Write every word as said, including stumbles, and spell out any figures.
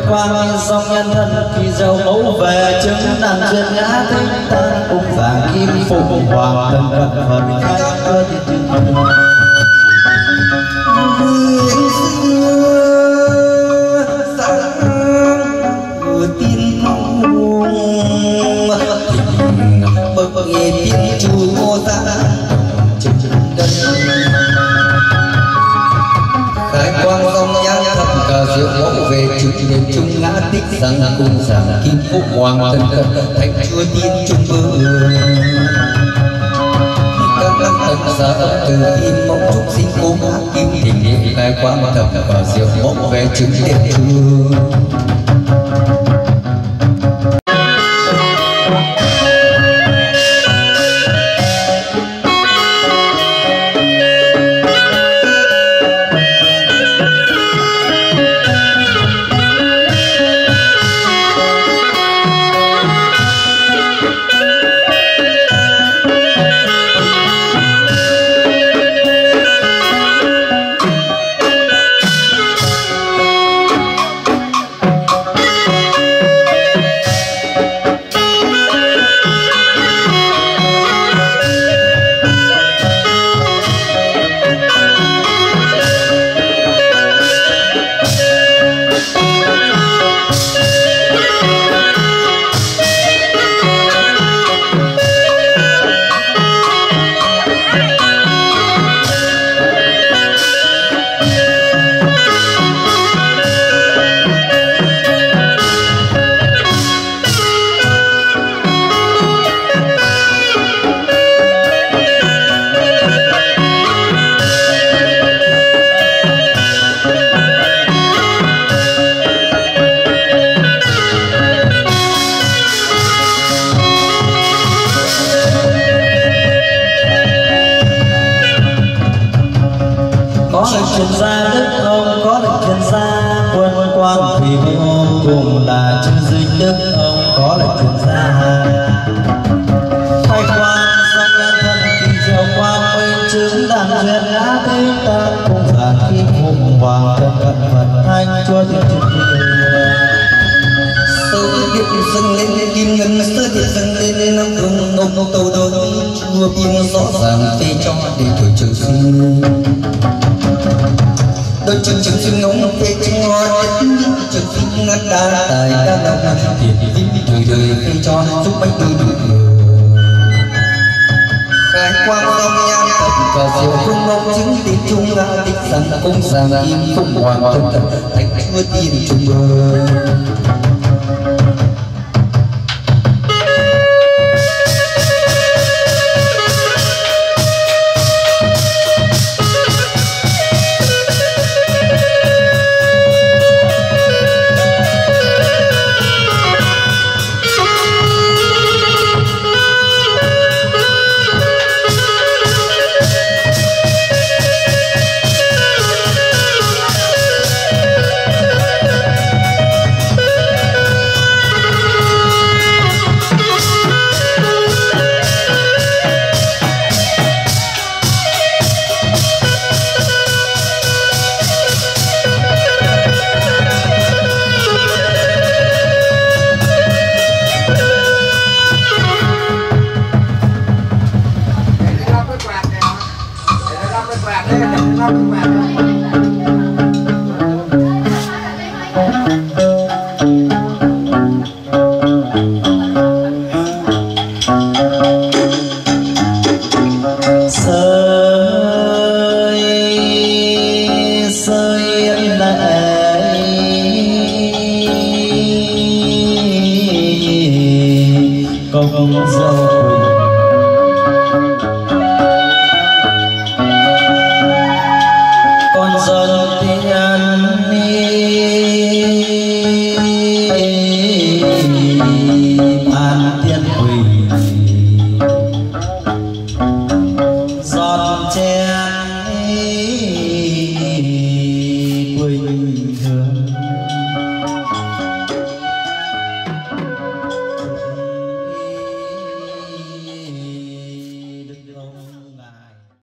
quan dòng nhân thân khi dâu mẫu về chứng đàn duyên ngã thích tân cung vàng kim phụng hoàng thân cận phật khách cơ thì chứng nguyện xưa sáng vừa tiên cung bậc nghệ tiên chủ ta chứng đất khai quang dòng nhang thập cờ diệu mẫu về trực niệm trung ngã tích rằng cung giảng kim phúc hoàng thân cận thánh chúa tiên trung vương các các tận xã từ im mẫu trúc sinh cố ngã kim thỉnh niệm khai quang thập cờ diệu mẫu về trực niệm trung truyền gia đức ông có lệnh truyền gia quân quan thì vô cùng là chư dinh đức ông có lệnh truyền gia khai quan dòng nhân thân kỳ diệu quang minh chứng đàn duyên ngã thích ta cùng giảng kim phụng hoàng thân cận phật thánh chúa thiên trực sơ điện dâng lên kim ngân sơ điện dâng lên năm hương ngọc ngọc tàu đôi chùa kim rõ ràng phê cho để tuổi trường sinh đôi chân trường sinh ngóng phê chân hoa trường sinh ngắt đa tài đa đạo thiện vinh đời đời phê cho giúp bánh đôi đủ khai quang dòng nhang thập cờ diệu phương ngọc chứng tín trung ngã tích rằng công giảng kim phụng hoàng thân cận thánh chúa tiên trung vương công dầu